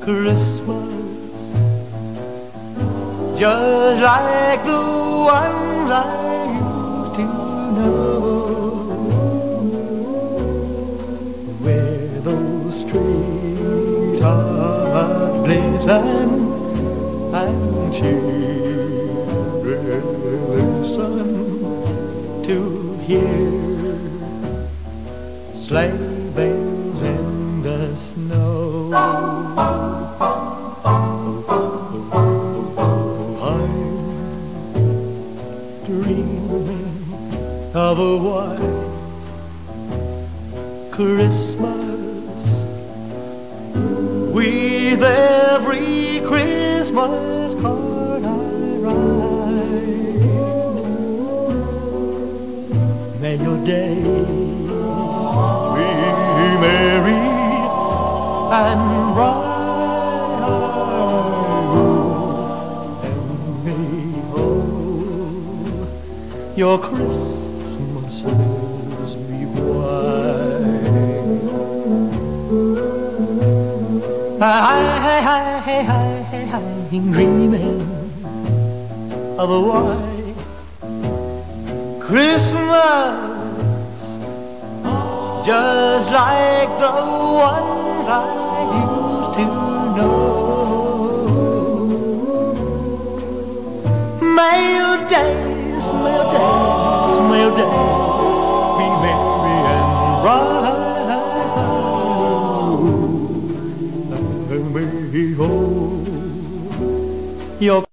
Christmas, just like the ones I used to know, where those streethearts glisten and children listen to hear sleigh bells in the snow. Dreaming of a white Christmas, with every Christmas card I write. May your days be merry and bright, and may your Christmases be white. I'm dreaming of a white Christmas, just like the ones I used to know. May your days, may your days, may your days be merry and bright. And may your